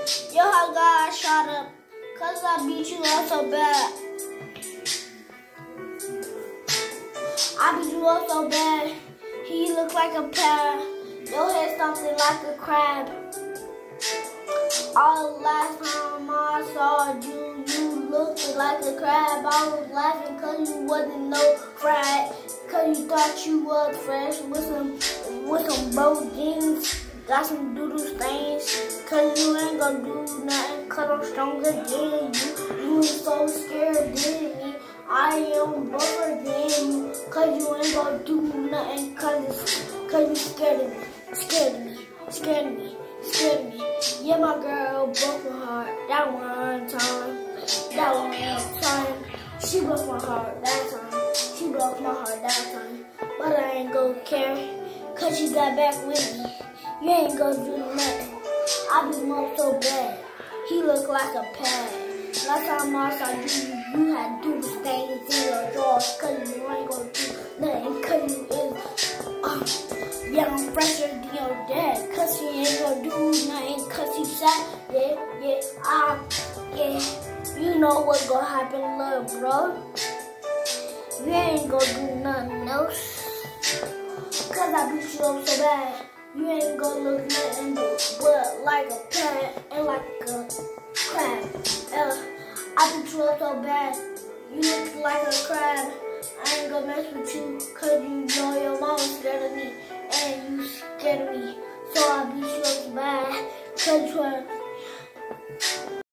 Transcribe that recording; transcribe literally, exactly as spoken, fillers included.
Yo, I got shot up, cause I beat you up so bad. I beat you up so bad, he look like a pear. Your head something like a crab. All the last time I saw you, you looked like a crab. I was laughing cause you wasn't no crab. Cause you thought you was fresh with some, with some broke jeans. Got some doodle stains, cause you ain't gonna do nothing, cause I'm stronger than you. You was so scared than me, I am buffer than you, cause you ain't gonna do nothing, cause, cause you scared of me, scared of me, scared of me, scared of me. Yeah, my girl broke my heart that one time, that one time. She broke my heart that time, she broke my heart that time, but I ain't gonna care, cause she got back with me. You ain't gonna do nothing. I beat him up so bad. He look like a pad. Last time I saw you, you had doodle stains in your drawers, cause you ain't gonna do nothing, cause you is, uh, yeah, I'm fresher than your dad, cause he ain't gonna do nothing, cause he sad, yeah, yeah, ah, yeah. You know what's gonna happen, little bro. You ain't gonna do nothing else, cause I beat you up so bad. You ain't gonna look nothing but like a pad and like a crab. Uh, I beat you up so bad, you look like a crab. I ain't gonna mess with you, cause you know your mama scared of me, and you scared of me. So I beat you up so bad, cause you